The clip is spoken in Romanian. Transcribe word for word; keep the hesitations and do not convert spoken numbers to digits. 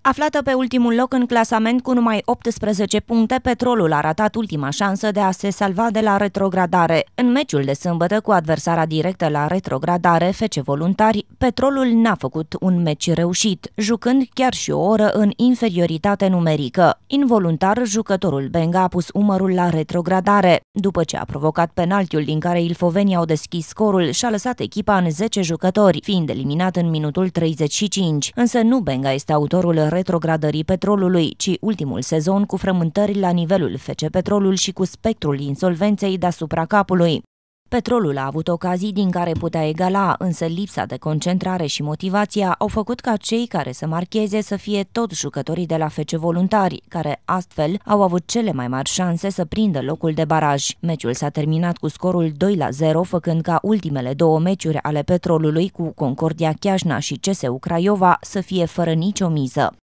Aflată pe ultimul loc în clasament cu numai optsprezece puncte, Petrolul a ratat ultima șansă de a se salva de la retrogradare. În meciul de sâmbătă cu adversara directă la retrogradare, F C Voluntari, Petrolul n-a făcut un meci reușit, jucând chiar și o oră în inferioritate numerică. Involuntar, jucătorul Benga a pus umărul la retrogradare. După ce a provocat penaltiul din care ilfovenii au deschis scorul, și-a lăsat echipa în zece jucători, fiind eliminat în minutul treizeci și cinci. Însă nu Benga este autorul retrogradării Petrolului, ci ultimul sezon cu frământări la nivelul F C Petrolul și cu spectrul insolvenței deasupra capului. Petrolul a avut ocazii din care putea egala, însă lipsa de concentrare și motivația au făcut ca cei care să marcheze să fie tot jucătorii de la F C Voluntari, care astfel au avut cele mai mari șanse să prindă locul de baraj. Meciul s-a terminat cu scorul doi la zero, făcând ca ultimele două meciuri ale Petrolului cu Concordia Chiajna și C S U Craiova să fie fără nicio miză.